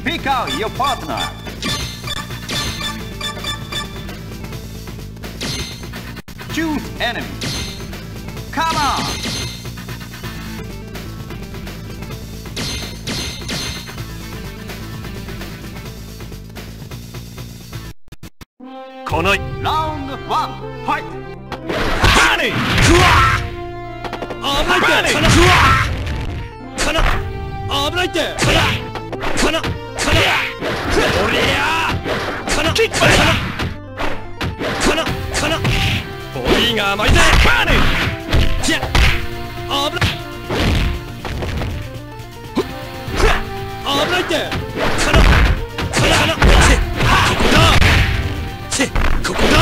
Pick out your partner. Choose enemy. Come on. このラウンド1ファイト。 ハニークワ危ないってかな危ないってかなおりゃかなボディが甘いぜバーニーじゃ危ないってかなここだ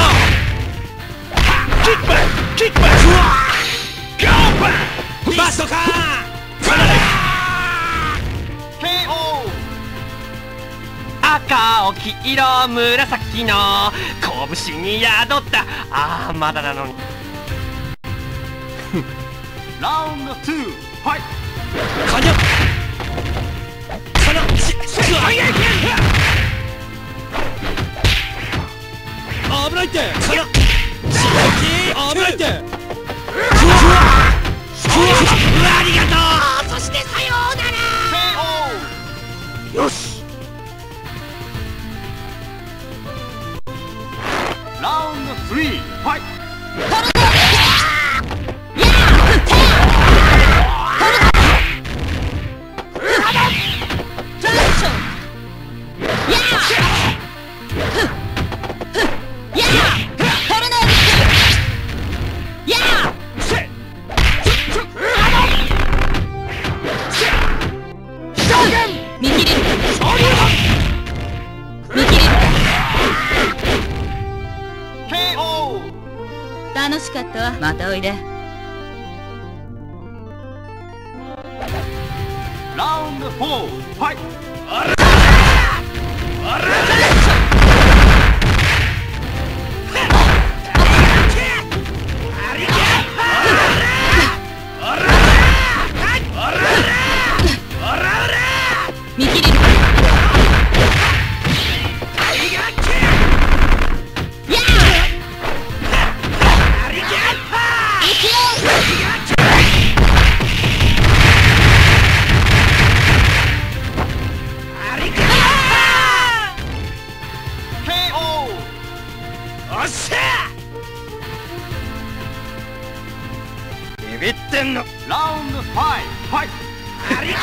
キックバックゴーバックバストか KO。 赤黄色紫の拳に宿ったまだなのにラウンド2ファイト。 危ないって危ないってありがとう。そしてさようなら。 KO。 よしラウンド3ファイト。 楽しかったわ。またおいで。 ラウンド4ファイト。 ビビってんの。 ラウンド5ファイト。 ありが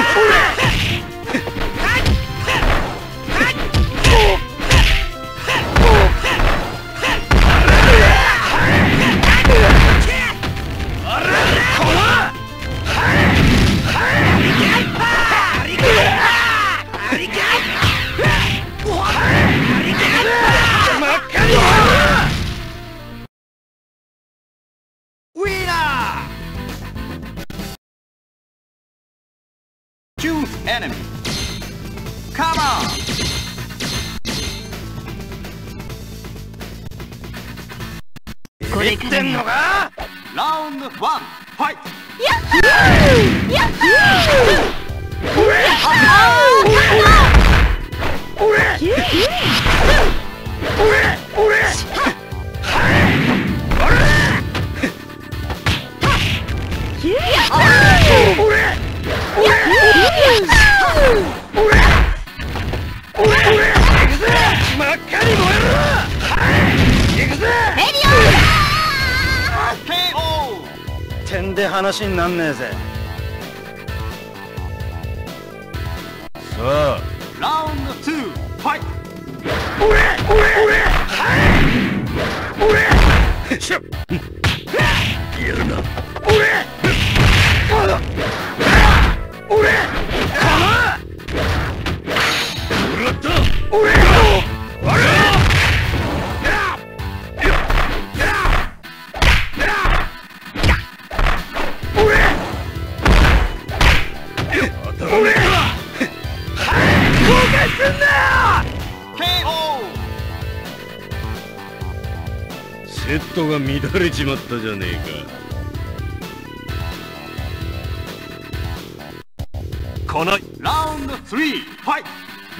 Choose enemy. Come on. これからのか。 ラウンド1ファイト。 やっほーやっほ点で話になんねえぜ。さあラウンド2ファイト。 やるな。セットが乱れちまったじゃねえか。このラウンド3ファイト。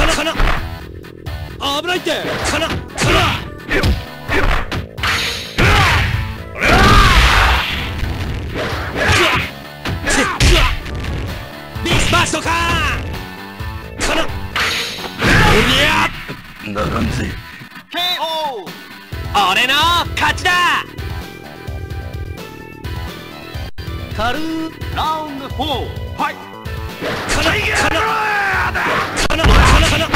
かなかな危ないってかなかなビスバーストかかなおりゃならんぜ KO 俺の勝ちだ軽ーラウンド4ファイトかなかなかなかなかなかなかな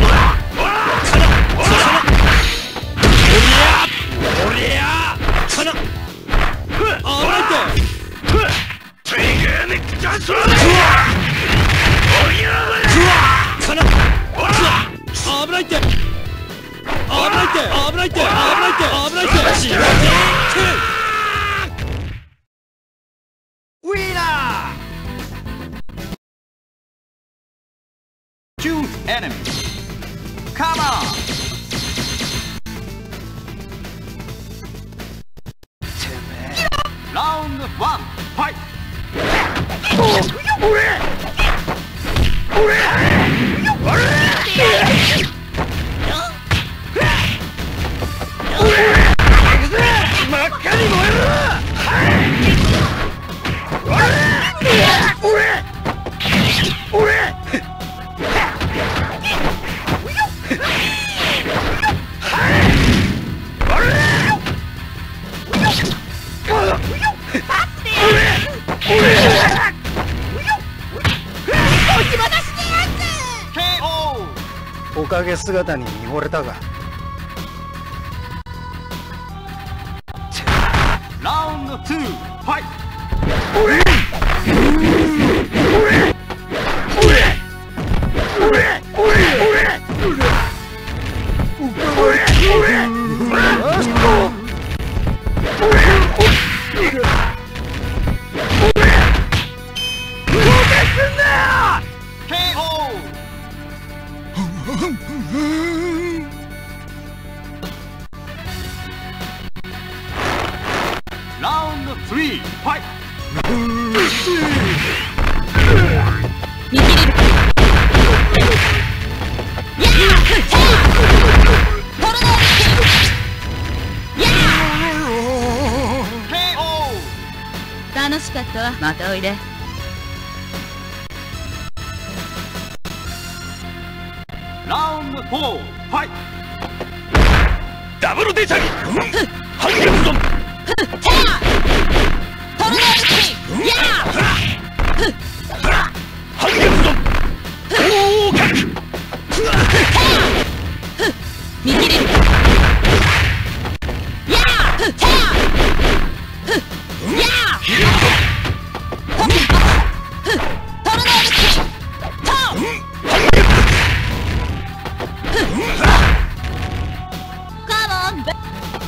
おりゃかな危ないってかな危ないって危ないって危ないって危ないって危ないって危ないってしまってウィナー Choose enemy Come on ラウンド1ファイト真っ赤に燃えるおかげ姿に見惚れたがラウンド2ファイトラウンド3ファイト見切れるやトルネーや KO 楽しかったわまたおいでラウンド4ファイトダブルデチャギ反撃ゾントルネーや反撃ゾン合格見切れるやトルネーCome on,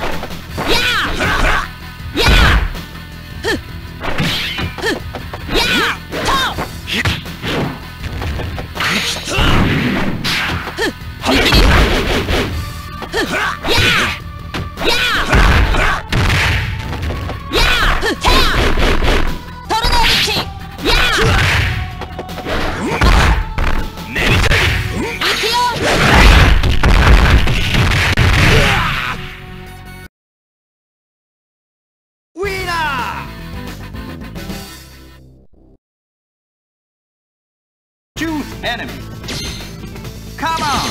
Choose enemy Come on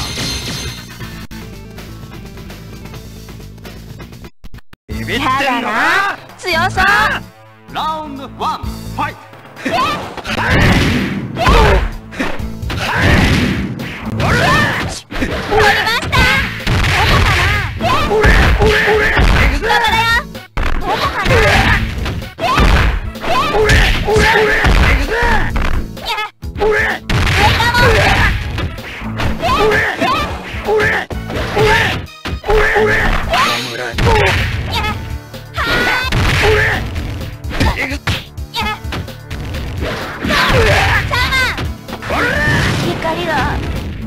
ビビってんやだのかな強そうラウンド1ファイト取りましたどこかな頑張れよどこかな光が。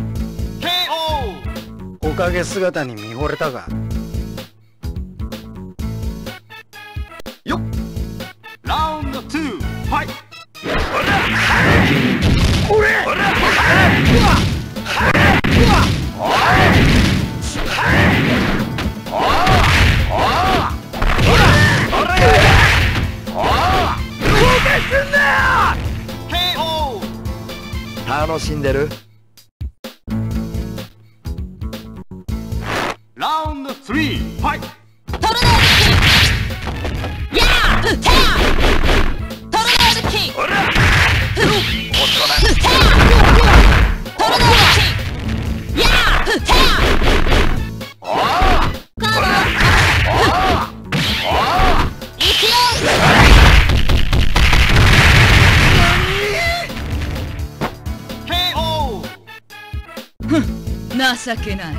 KO おかげ姿に見惚れたが。 よっ。ラウンド2ファイト。 楽しんでる？ ラウンド3ファイト。 トルネードキック。やー！テア！トルネードキック。テア！トルネードキック。やー！テア！カモン！いくよ！ KO 情けない。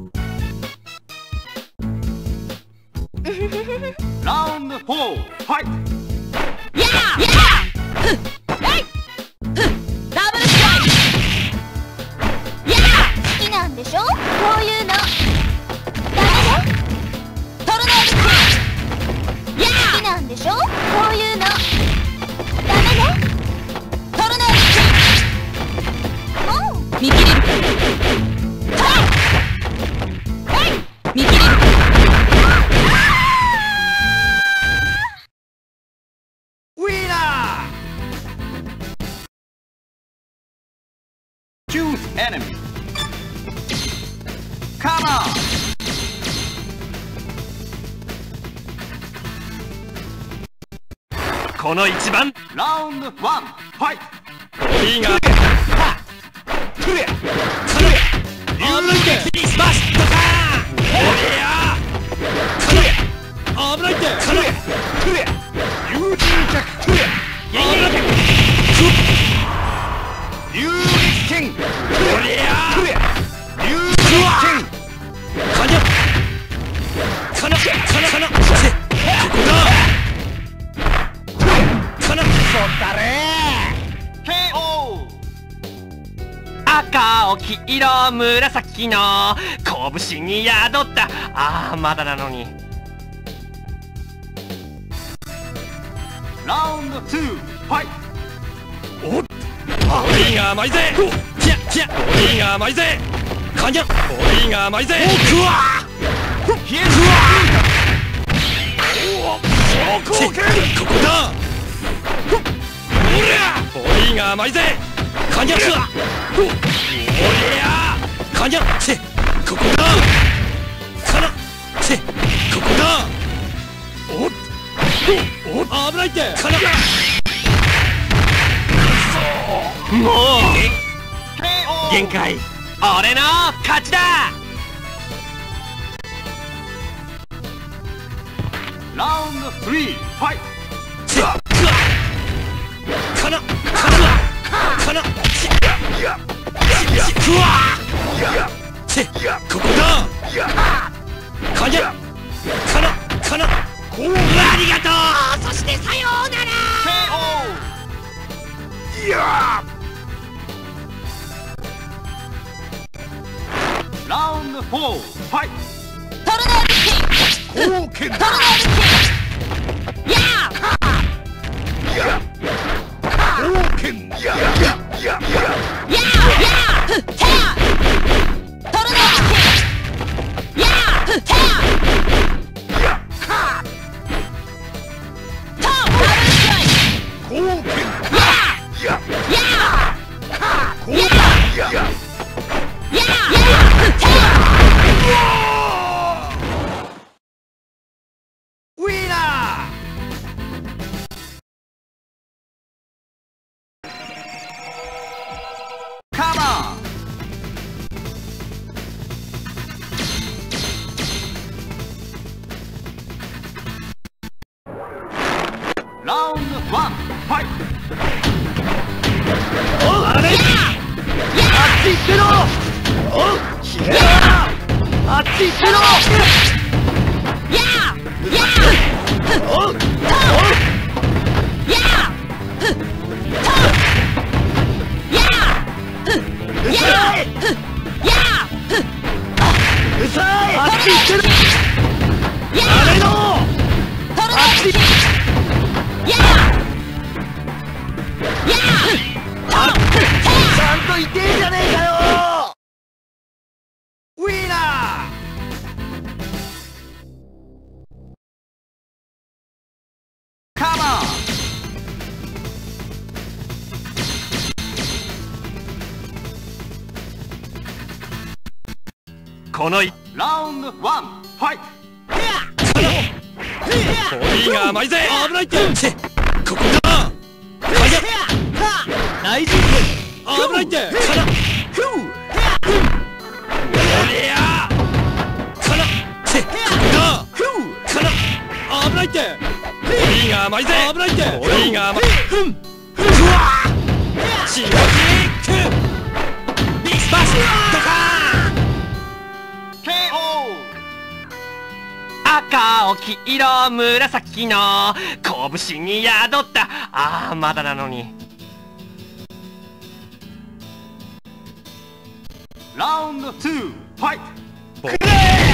ラウンド4ファイト。 やー！やー！えい！ダブルストライク！やー！好きなんでしょ？こういうの。ダメね。トルネードキック。やー！好きなんでしょ？こういうの。ダメね。トルネードキック。見切れるか。見切れるか。 ウィナー。 Choose enemy. Come on. この一番ラウンド1ファイト。 いいがくれかれ流撃スマッシュドカーン。おりゃかれ危ないってかれくれ友人着くれ危ない流撃剣おりゃくれ流撃剣かにゃかなかなかなここだかなそったれ KO 赤青黄色紫の拳に宿ったああまだなのにラウンド2ファイト。 おっおりが甘いぜひゃひゃおりが甘いぜかにゃおりが甘いぜ僕はひえくわおおここだおりゃおりが甘いぜかにゃおりゃかにゃせここだかなせここだおっおっ危ないってかなもう KO 限界俺の勝ちだラウンド3ファイト。 せっかなかなせくわせここだかにゃかなこうありがとうそしてさようなら KO いやラウンド4ファイト。 トルネードキック。 貢献トルネードキック。やー！ 貢献ややー！やー！テア！トルネードキック。やー！テア！トー！ダブルストライク。 貢献やー！ ややー！ 貢献ややー！テア！ ウィナー Come on. Round 1 fight. あれあっち行ってろおひえあっち行ってろやー！やー！ おやー！トー！やー！やー！ ち行ってる。あれのあっち。ちゃんといてえじゃねえかよ。ウィーナー。カモン。このラウンド1ファイト。 ボディが甘いぜ。危ないって。ここだ。大丈夫。危ないって。おりゃ。ここだ。危ないって。ボディが甘いぜ。危ないって。ボディが甘い。シーキック。ビッグバシドカーン。 KO。 赤、黄色、紫の拳に宿った。ああ、まだなのに。 ラウンド2ファイト。 ボディ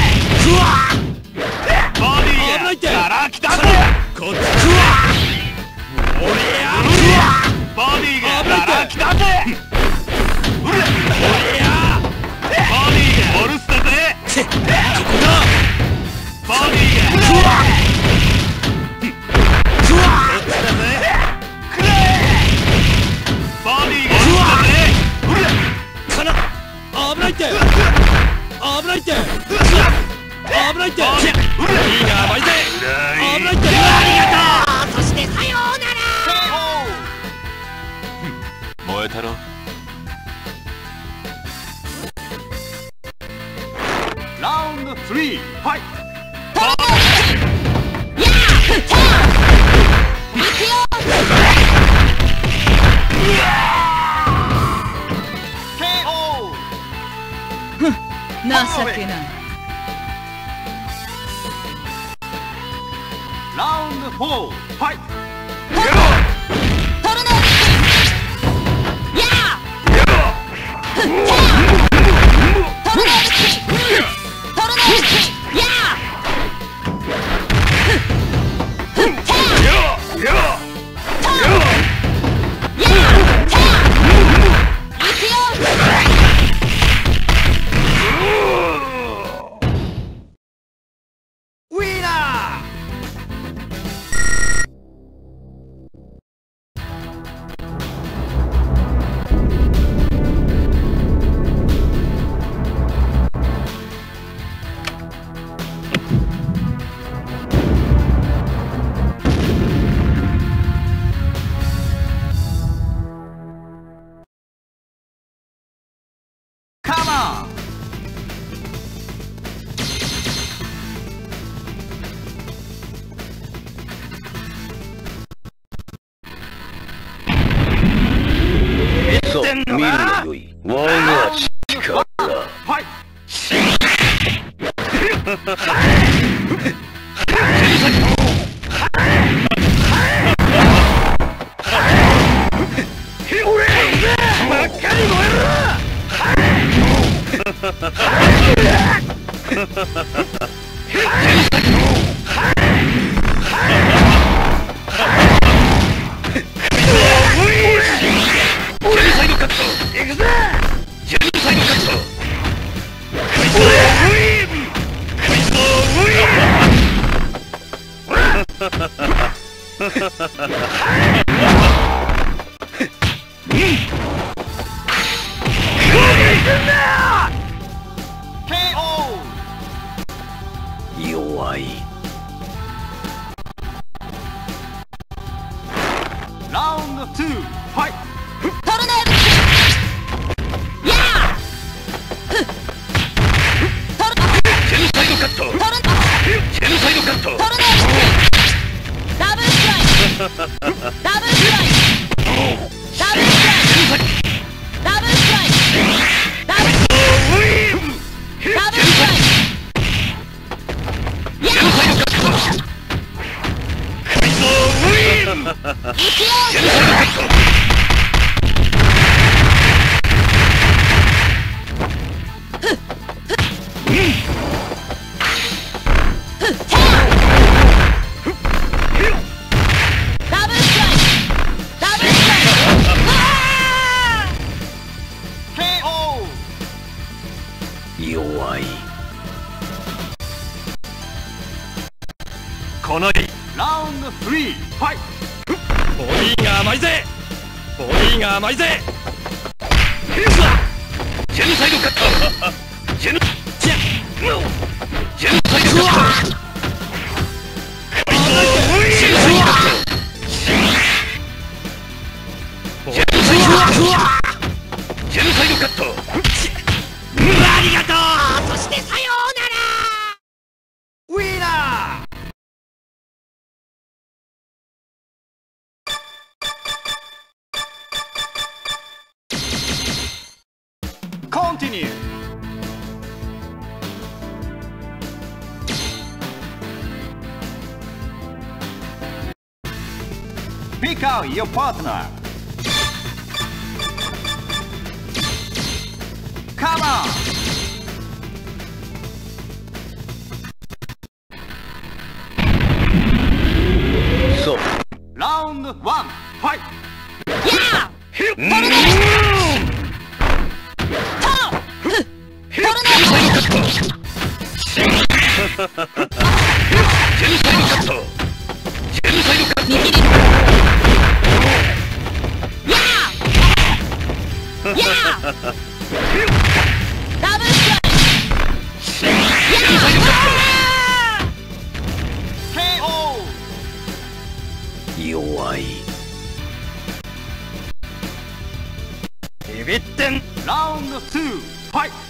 から来たぜ。こっちおりゃ。 ボディから来たぜ。 おりゃ。 ボディがボルスだぜ。 ここだ。 ボディがボディがかな。危ないって。危ないって。危ないって。いいが甘いぜ。危ないって。ありがとう。そしてさようなら。 燃えたろ。ラウンド3ファイト。 情けない。 ラウンド4ファイト。 トルネード。やあ。トルネード。トルネード。やあ。 見るがよい。我が力。 はい。 弱い。 ラウンド2ファイト。 トルネード。やあ。 ジェノサイドカット。ジェノサイドカット。 トルネード。ダブルストライク。ダブルストライク。ダブルストライク。ダブルストライク。ダブルストライク。ダブルストライク。やあ。 このラウンド3ファイト。 ボディが甘いぜ。ボディが甘いぜ。 ジェノサイドカット。ジェノサイドカット。ジェノサイドカット。ジェノサイドカット。ジェノサイドカット。 ありがとう。そしてさようなら。ウィーナー。 Continue. Pick out your partner. Come on. So. Round 1 fight. Yeah! 弱い。 ビビってん。 ラウンド2ファイト。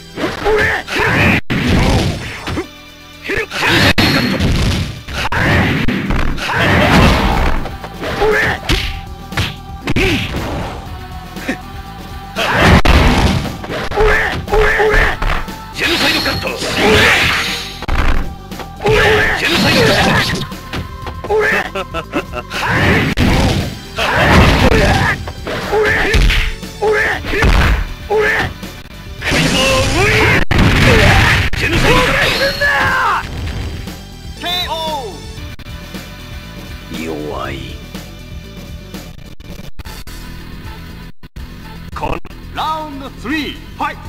ジェノサイドカット。ジェノサイドカット。弱い。 ラウンド3ファイト。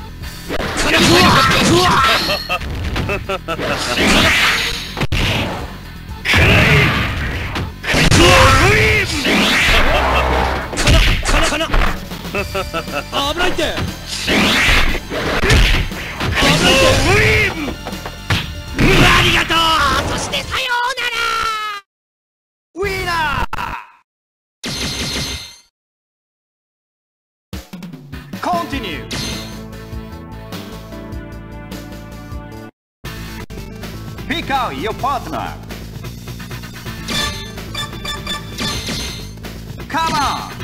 危ないって。ありがとう。そしてさようなら。ウィーナー。 Continue. Pick out your partner. Come on.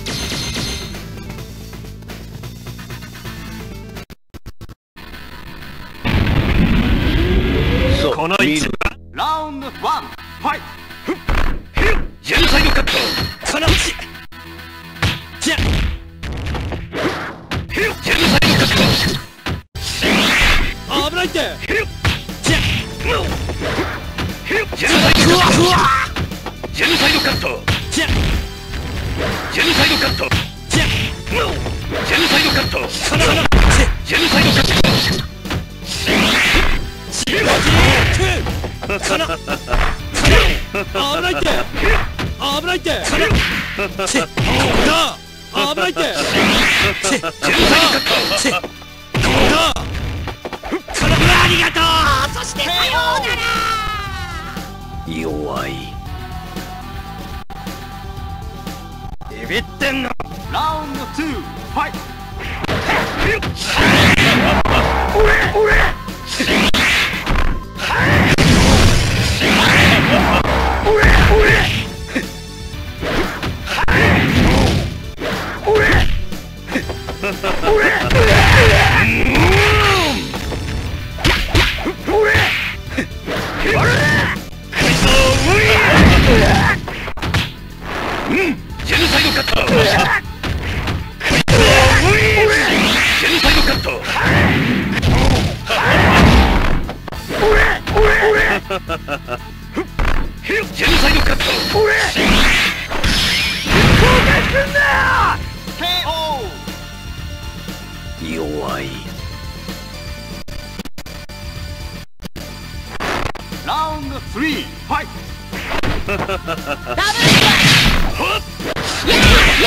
So. この一部ラウンド1ファイト。 ジェノサイドカット。 このうち。じゃ。 ジェノサイドカット。 危ないって。じゃ。 ジェノサイドカット。ジェノサイドカット。 じゃ。 ジェノサイドカット。 じゃ。 ジェノサイドカット。ジェノサイドカット。 危ないって。危ないって。ここだ。危ないって。 ジェノサイドカット。 ここだ。ありがとう。そしてさようなら。 弱い。 ビビってんの。 ラウンド2ファイト。 ジェノサイドカット。ジェノサイドカット。ジェノサイドカット。弱い。 ラウン Round 3 fight ダブルストライ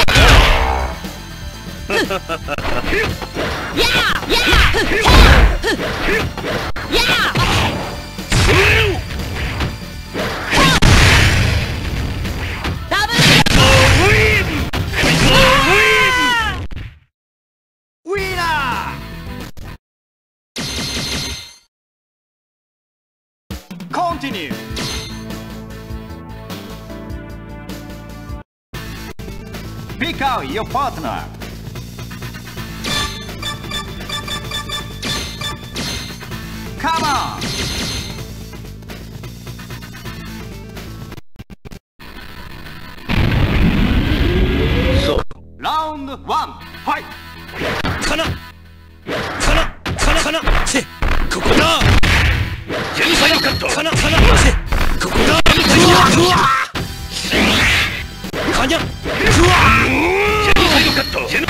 やーやダブルストライ Winner Continue Pick out your partner Come on Round 1 fight かなせここだジェノサイドカットせここだうわかにゃジェノサイドカットジェノ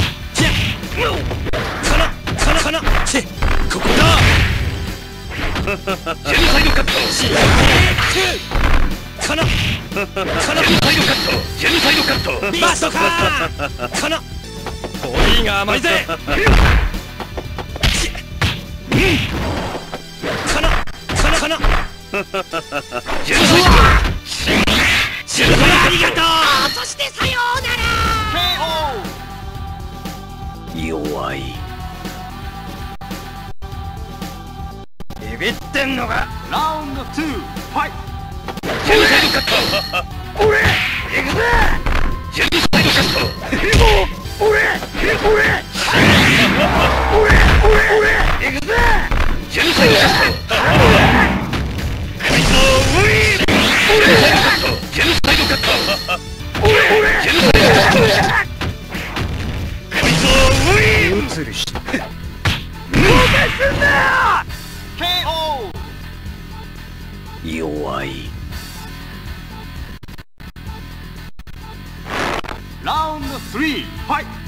せここだジェノサイドカットジェノサイドカットジェノサイドカットバストかなボディが甘いぜかなジェノサイドありがとうそしてさようなら KO 弱いビビってんのか Round 2 fight ジェノサイドカット俺行くぜジェノサイドカット俺行くぜジェノサイドカットジェノサイドカットジェノサイドカット映るし KO 弱い Round 3 fight